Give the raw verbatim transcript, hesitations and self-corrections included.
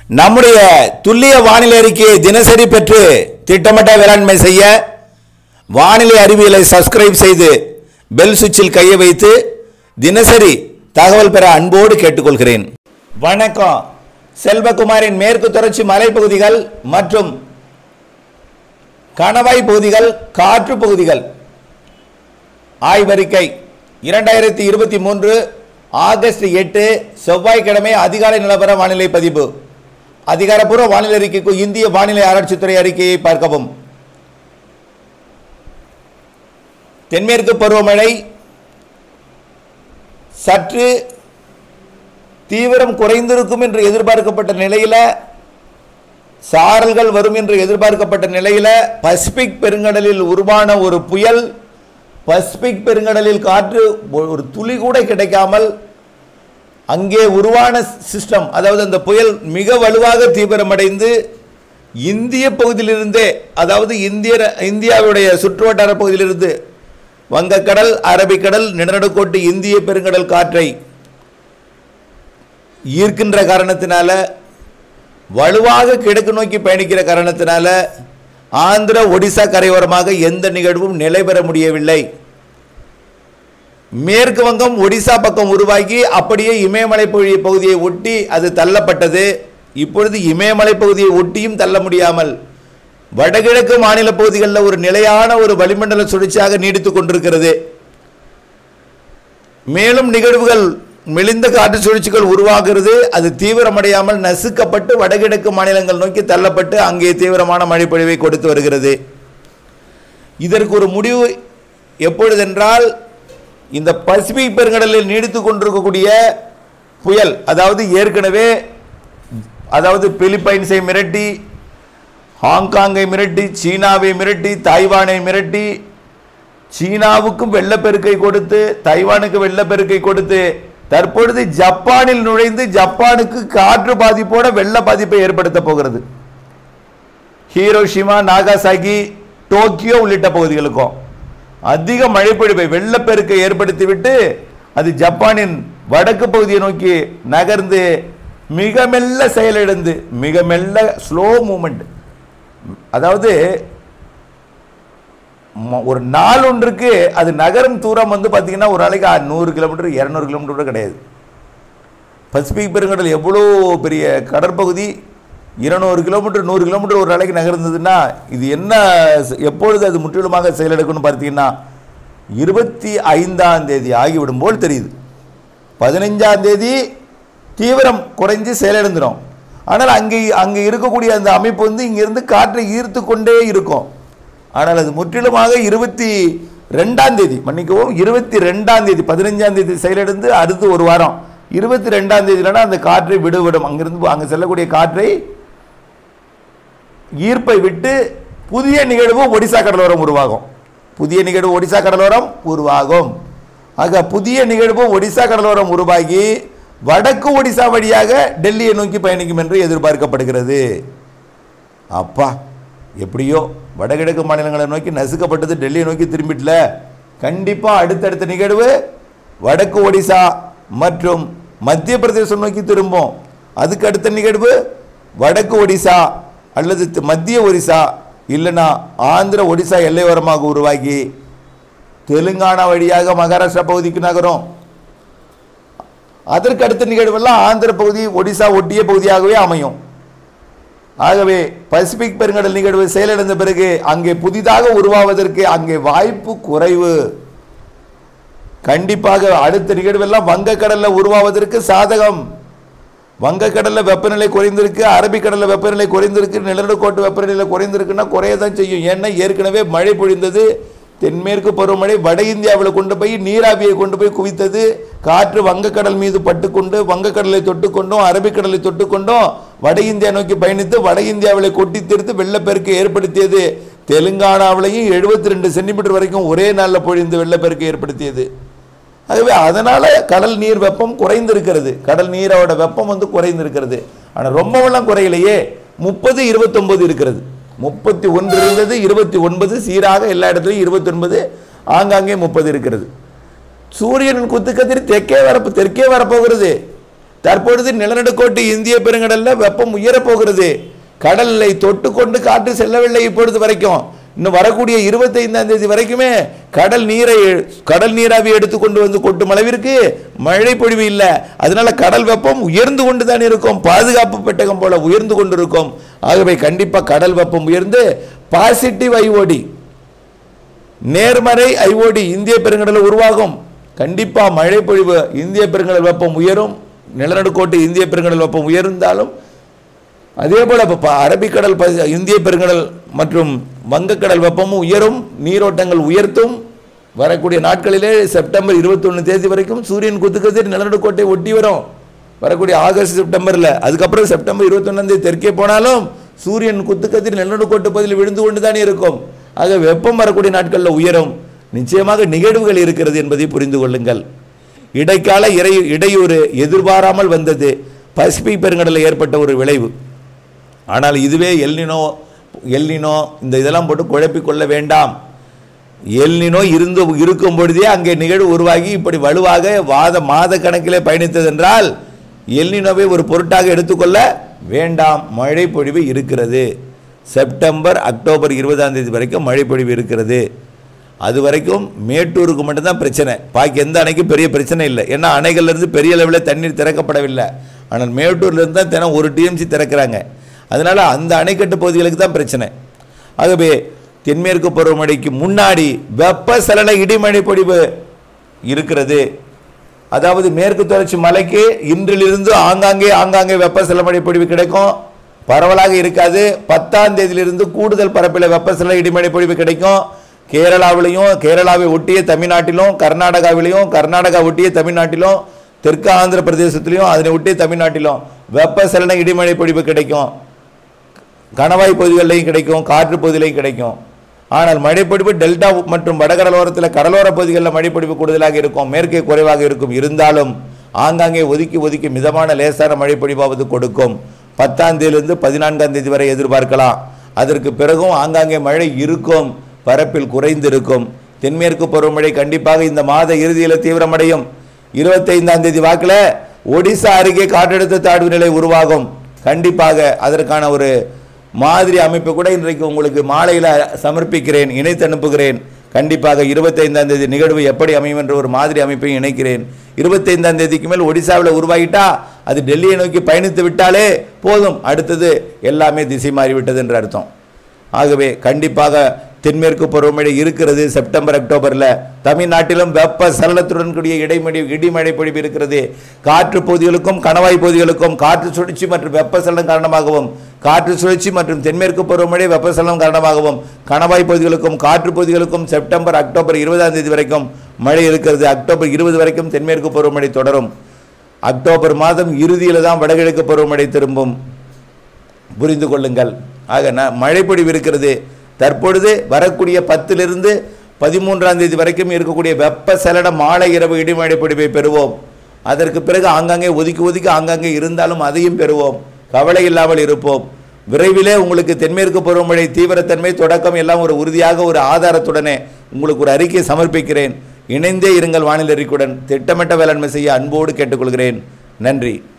நம்முடைய துல்லிய வானிலை அறிக்கையை தினசரி பெற்று திட்டமிட்ட வேளாண்மை செய்ய வானிலை அறிவியலை சப்ஸ்கிரைப் செய்து பெல் சுவிட்சில் கையை வைத்து தினசரி தகவல் பெற அன்போடு கேட்டுக்கொள்கிறேன். வணக்கம். செல்வகுமாரின் மேற்கு தொடர்ச்சி மலைப்பகுதிகள் மற்றும் கணவாய் பகுதிகள் காற்று பகுதிகள் ஆய்வறிக்கை இரண்டாயிரத்தி இருபத்தி மூன்று ஆகஸ்ட் எட்டு செவ்வாய்க்கிழமை அதிகாலை நிலவர வானிலை பதிவு. அதிகாரப்பூர்வ வானிலை அறிக்கைக்கு இந்திய வானிலை ஆராய்ச்சித்துறை அறிக்கையை பார்க்கவும். தென்மேற்கு பருவமழை சற்று தீவிரம் குறைந்திருக்கும் என்று எதிர்பார்க்கப்பட்ட நிலையில், சாரல்கள் வரும் என்று எதிர்பார்க்கப்பட்ட நிலையில் பசிபிக் பெருங்கடலில் உருவான ஒரு புயல், பசிபிக் பெருங்கடலில் காற்று ஒரு துளி கூட கிடைக்காமல் அங்கே உருவான சிஸ்டம், அதாவது அந்த புயல் மிக வலுவாக தீவிரமடைந்து இந்திய பகுதியிலிருந்தே, அதாவது இந்திய இந்தியாவுடைய சுற்றுவட்டார பகுதியிலிருந்து வங்கக்கடல், அரபிக்கடல், நிலநடுக்கோட்டு இந்திய பெருங்கடல் காற்றை ஈர்க்கின்ற காரணத்தினால, வலுவாக கிழக்கு நோக்கி பயணிக்கிற காரணத்தினால ஆந்திர ஒடிசா கரையோரமாக எந்த நிகழ்வும் நிலை பெற முடியவில்லை. மேற்கு வங்கம் ஒடிசா பக்கம் உருவாகி அப்படியே இமயமலை பகுதியை ஒட்டி அது தள்ளப்பட்டது. இப்பொழுது இமயமலை பகுதியை ஒட்டியும் தள்ள முடியாமல் வடகிழக்கு மாநில பகுதிகளில் ஒரு நிலையான ஒரு வளிமண்டல சுழற்சியாக நீடித்துக் கொண்டிருக்கிறது. மேலும் நிகழ்வுகள் மெலிந்த காற்று சுழற்சிகள் உருவாகிறது. அது தீவிரமடையாமல் நசுக்கப்பட்டு வடகிழக்கு மாநிலங்கள் நோக்கி தள்ளப்பட்டு அங்கே தீவிரமான மழைப்பொழிவை கொடுத்து வருகிறது. இதற்கு ஒரு முடிவு எப்பொழுதென்றால், இந்த பசிபிக் பெருங்கடலில் நீடித்துக் கொண்டிருக்கக்கூடிய புயல், அதாவது ஏற்கனவே அதாவது பிலிப்பைன்ஸை மிரட்டி, ஹாங்காங்கை மிரட்டி, சீனாவை மிரட்டி, தாய்வானை மிரட்டி, சீனாவுக்கும் வெள்ளப்பெருக்கை கொடுத்து, தைவானுக்கு வெள்ளப்பெருக்கை கொடுத்து, தற்பொழுது ஜப்பானில் நுழைந்து ஜப்பானுக்கு காற்று பாதிப்போட வெள்ள பாதிப்பை ஏற்படுத்த போகிறது. ஹீரோஷிமா, நாகாசாகி, டோக்கியோ உள்ளிட்ட பகுதிகளுக்கும் அதிக மழைப்பொழிவை, வெள்ளப்பெருக்கை ஏற்படுத்திவிட்டு அது ஜப்பானின் வடக்கு பகுதியை நோக்கி நகர்ந்து மிக மெல்ல செயலிழந்து, மிக மெல்ல ஸ்லோ மூமெண்ட், அதாவது ஒரு நாள் ஒன்றுக்கு அது நகரும் தூரம் வந்து பார்த்தீங்கன்னா ஒரு நாளைக்கு நூறு கிலோமீட்டர் இரநூறு கிலோமீட்டர் கூட கிடையாது. பசிபிக் பெருங்கடல் எவ்வளோ பெரிய கடற்பகுதி, இருநூறு கிலோமீட்டர் நூறு கிலோமீட்டர் ஒரு நாளைக்கு நகர்ந்ததுன்னா இது என்ன, எப்பொழுது அது முற்றிலுமாக செயலெடுக்கணும்னு பார்த்தீங்கன்னா இருபத்தி ஐந்தாம் தேதி ஆகிவிடும் போல் தெரியுது. பதினைஞ்சாம் தேதி தீவிரம் குறைஞ்சி செயலிழந்துடும். ஆனால் அங்கே அங்கே இருக்கக்கூடிய அந்த அமைப்பு வந்து இங்கிருந்து காற்றை ஈர்த்து கொண்டே இருக்கும். ஆனால் அது முற்றிலுமாக இருபத்தி ரெண்டாம் தேதி மன்னிக்கவும் இருபத்தி ரெண்டாம் தேதி பதினைஞ்சாம் தேதி செயலிழந்து அடுத்து ஒரு வாரம் இருபத்தி ரெண்டாம் தேதியிலனா அந்த காற்றை விடுவிடும். அங்கிருந்து அங்கே செல்லக்கூடிய காற்றை ஈர்ப்பை விட்டு புதிய நிகழ்வு ஒடிசா கடலோரம் உருவாகும். புதிய நிகழ்வு ஒடிசா கடலோரம் உருவாகும். ஆக புதிய நிகழ்வு ஒடிசா கடலோரம் உருவாகி வடக்கு ஒடிசா வழியாக டெல்லியை நோக்கி பயணிக்கும் என்று எதிர்பார்க்கப்படுகிறது. அப்பா, எப்படியோ வடகிழக்கு மாநிலங்களை நோக்கி நசுக்கப்பட்டது, டெல்லியை நோக்கி திரும்பிட்டல. கண்டிப்பாக அடுத்தடுத்த நிகழ்வு வடக்கு ஒடிசா மற்றும் மத்திய பிரதேசம் நோக்கி திரும்பும். அதுக்கு அடுத்த நிகழ்வு வடக்கு ஒடிசா அல்லது மத்திய ஒரிசா, இல்லைன்னா ஆந்திர ஒடிசா எல்லையோரமாக உருவாகி தெலுங்கானா வழியாக மகாராஷ்டிரா பகுதிக்கு நகரும். அதற்கு அடுத்த நிகழ்வெல்லாம் ஆந்திர பகுதி ஒடிசா ஒட்டிய பகுதியாகவே அமையும். ஆகவே பசிபிக் பெருங்கடல் நிகழ்வு செயலிழந்த பிறகு அங்கே புதிதாக உருவாவதற்கு அங்கே வாய்ப்பு குறைவு. கண்டிப்பாக அடுத்த நிகழ்வெல்லாம் வங்கக்கடலில் உருவாவதற்கு சாதகம். வங்கக்கடலில் வெப்பநிலை குறைந்திருக்கு, அரபிக்கடலில் வெப்பநிலை குறைந்திருக்கு, நிலநடுக்கோட்டு வெப்பநிலை குறைந்திருக்குன்னா குறையதான் செய்யும். ஏன்னா ஏற்கனவே மழை பொழிந்தது. தென்மேற்கு பருவமழை வட இந்தியாவில் கொண்டு போய் நீராவியை கொண்டு போய் குவித்தது. காற்று வங்கக்கடல் மீது பட்டுக்கொண்டு வங்கக்கடலை தொட்டுக்கொண்டும் அரபிக்கடலை தொட்டுக்கொண்டும் வட இந்தியா நோக்கி பயணித்து வட இந்தியாவில் கொட்டி தீர்த்து வெள்ளப்பெருக்கை ஏற்படுத்தியது. தெலுங்கானாவிலையும் எழுபத்தி ரெண்டு சென்டிமீட்டர் வரைக்கும் ஒரே நாளில் பொழிந்து வெள்ளப்பெருக்கை ஏற்படுத்தியது. ஆகவே அதனால கடல் நீர் வெப்பம் குறைந்திருக்கிறது. கடல் நீரோட வெப்பம் வந்து குறைந்திருக்கிறது. ஆனால் ரொம்பவெல்லாம் குறையிலேயே, முப்பது இருபத்தொன்பது இருக்கிறது. முப்பத்தி ஒன்று இருந்தது, இருபத்தி ஒன்பது சீராக எல்லா இடத்துலையும் இருபத்தி ஒன்பது, ஆங்காங்கே முப்பது இருக்கிறது. சூரியனின் குத்துக்கதிர் தெற்கே வரப்பு தெற்கே வரப்போகிறது. தற்பொழுது நிலநடுக்கோட்டு இந்திய பெருங்கடலில் வெப்பம் உயரப்போகிறது. கடல் நிலை தொட்டு கொண்டு காற்று செல்லவில்லை இப்பொழுது வரைக்கும். இன்னும் வரக்கூடிய இருபத்தி ஐந்தாம் தேதி வரைக்குமே கடல் நீரை கடல் நீராவி எடுத்துக்கொண்டு வந்து கொட்டும் அளவிற்கு மழை பொழிவு இல்லை. அதனால கடல் வெப்பம் உயர்ந்து கொண்டு தான் இருக்கும், பாதுகாப்பு பெட்டகம் போல உயர்ந்து கொண்டு இருக்கும். ஆகவே கண்டிப்பாக கடல் வெப்பம் உயர்ந்து பாசிட்டிவ் ஐஓடி, நேர்மறை ஐஓடி இந்திய பெருங்கடலில் உருவாகும். கண்டிப்பாக மழை பொழிவு இந்திய பெருங்கடல் வெப்பம் உயரும். நிலநடுக்கோட்டு இந்திய பெருங்கடல் வெப்பம் உயர்ந்தாலும் அதே போல அரபிக்கடல் இந்திய பெருங்கடல் மற்றும் வங்கக்கடல் வெப்பமும் உயரும், நீரோட்டங்கள் உயர்த்தும். வரக்கூடிய நாட்களிலே செப்டம்பர் இருபத்தி ஒன்று தேதி வரைக்கும் சூரியன் குத்துக்கதிர் நிலநடுக்கோட்டை ஒட்டி வரும். வரக்கூடிய ஆகஸ்ட் செப்டம்பரில், அதுக்கப்புறம் செப்டம்பர் இருபத்தி ஒன்றாம் தேதி தெற்கே போனாலும் சூரியன் குத்துக்கதிர் நிலநடுக்கோட்டு பகுதியில் விழுந்து கொண்டு தான் இருக்கும். ஆக வெப்பம் வரக்கூடிய நாட்களில் உயரும். நிச்சயமாக நிகழ்வுகள் இருக்கிறது என்பதை புரிந்து கொள்ளுங்கள். இடைக்கால இறை இடையூறு எதிர்பாராமல் வந்தது, பசிபிக் பெருங்கடலில் ஏற்பட்ட ஒரு விளைவு. ஆனால் இதுவே எல்னினோ எல்னினோ இந்த இதெல்லாம் போட்டு குழப்பிக்கொள்ள வேண்டாம். எல்னினோ இருந்து இருக்கும் பொழுதே அங்கே நிகழ்வு உருவாகி இப்படி வலுவாக வாத மாத கணக்கிலே பயணித்தது என்றால் எல்னினோவை ஒரு பொருட்டாக எடுத்துக்கொள்ள வேண்டாம். மழை பொழிவு இருக்கிறது. செப்டம்பர் அக்டோபர் இருபதாம் தேதி வரைக்கும் மழை பொழிவு இருக்கிறது. அது வரைக்கும் மேட்டூருக்கு மட்டும்தான் பிரச்சனை, பாக்கி எந்த அணைக்கும் பெரிய பிரச்சனை இல்லை. ஏன்னா அணைகள்லேருந்து பெரிய அளவில் தண்ணீர் திறக்கப்படவில்லை. ஆனால் மேட்டூர்லேருந்து தான் தினம் ஒரு டிஎம்சி திறக்கிறாங்க. அதனால் அந்த அணைக்கட்டு பகுதிகளுக்கு தான் பிரச்சனை. ஆகவே தென்மேற்கு பருவமழைக்கு முன்னாடி வெப்பசலன இடிமழை பொழிவு இருக்கிறது. அதாவது மேற்கு தொடர்ச்சி மலைக்கு இன்றிலிருந்து ஆங்காங்கே ஆங்காங்கே வெப்பசலன மழை பொழிவு கிடைக்கும், பரவலாக இருக்காது. பத்தாம் தேதியிலிருந்து கூடுதல் பரப்பில் வெப்பசலன இடிமழை பொழிவு கிடைக்கும். கேரளாவிலையும் கேரளாவை ஒட்டிய தமிழ்நாட்டிலும் கர்நாடகாவிலையும் கர்நாடகா ஒட்டிய தமிழ்நாட்டிலும் தெற்கு ஆந்திர பிரதேசத்திலையும் அதனை ஒட்டிய தமிழ்நாட்டிலும் வெப்பசலன இடிமழை பொழிவு கிடைக்கும். கணவாய் பகுதிகளிலையும் கிடைக்கும், காற்று பகுதியிலையும் கிடைக்கும். ஆனால் மழைப்பொழிவு டெல்டா மற்றும் வடகடலோரத்தில் கடலோர பகுதிகளில் மழைப்பொழிவு கூடுதலாக இருக்கும், மேற்கே குறைவாக இருக்கும். இருந்தாலும் ஆங்காங்கே ஒதுக்கி ஒதுக்கி மிதமான லேசான மழைப்பொழிவாவது கொடுக்கும். பத்தாம் தேதியிலிருந்து பதினான்காம் தேதி வரை எதிர்பார்க்கலாம். அதற்கு பிறகும் ஆங்காங்கே மழை இருக்கும், பரப்பில் குறைந்திருக்கும். தென்மேற்கு பருவமழை கண்டிப்பாக இந்த மாத இறுதியில் தீவிரமடையும். இருபத்தி ஐந்தாம் தேதி வாக்கில் ஒடிசா அருகே காற்றழுத்த தாழ்வு நிலை உருவாகும். கண்டிப்பாக அதற்கான ஒரு மாதிரி அமைப்பு கூட இன்றைக்கு உங்களுக்கு மாலையில் சமர்ப்பிக்கிறேன், இணைத்து அனுப்புகிறேன். கண்டிப்பாக இருபத்தி ஐந்தாம் தேதி நிகழ்வு எப்படி அமையும் என்ற ஒரு மாதிரி அமைப்பையும் இணைக்கிறேன். இருபத்தி ஐந்தாம் தேதிக்கு மேல் ஒடிசாவில் உருவாகிட்டா அது டெல்லியை நோக்கி பயணித்து விட்டாலே போதும், அடுத்தது எல்லாமே திசை மாறிவிட்டது என்று அர்த்தம். ஆகவே கண்டிப்பாக தென்மேற்கு பருவமழை இருக்கிறது. செப்டம்பர் அக்டோபரில் தமிழ்நாட்டிலும் வெப்ப சலனத்துடன் கூடிய இடைமழை இடிமழை பொழிவு இருக்கிறது. காற்று பகுதிகளுக்கும் கணவாய் பகுதிகளுக்கும் காற்று சுழற்சி மற்றும் வெப்பசலனம் காரணமாகவும், காற்று சுழற்சி மற்றும் தென்மேற்கு பருவமழை வெப்பசலனம் காரணமாகவும் கணவாய் பகுதிகளுக்கும் காற்று பகுதிகளுக்கும் செப்டம்பர் அக்டோபர் இருபதாம் தேதி வரைக்கும் மழை இருக்கிறது. அக்டோபர் இருபது வரைக்கும் தென்மேற்கு பருவமழை தொடரும். அக்டோபர் மாதம் இறுதியில் தான் வடகிழக்கு பருவமழை திரும்பும், புரிந்து கொள்ளுங்கள். ஆக மழை பொழிவு இருக்கிறது. தற்பொழுது வரக்கூடிய பத்திலிருந்து பதிமூன்றாம் தேதி வரைக்கும் இருக்கக்கூடிய வெப்பசலன மாலை இரவு இடிமழை பொழிவை பெறுவோம். அதற்கு பிறகு ஆங்காங்கே ஒதுக்கி ஒதுக்கி ஆங்காங்கே இருந்தாலும் அதையும் பெறுவோம். கவலை இல்லாமல் இருப்போம். விரைவிலே உங்களுக்கு தென்மேற்கு பருவமழை தீவிரத்தன்மை தொடக்கம் எல்லாம் ஒரு உறுதியாக ஒரு ஆதாரத்துடனே உங்களுக்கு ஒரு அறிக்கை சமர்ப்பிக்கிறேன். இணைந்தே இருங்கள் வானிலை அறிக்கையுடன். திட்டமிட்ட வேளாண்மை செய்ய அன்போடு கேட்டுக்கொள்கிறேன். நன்றி.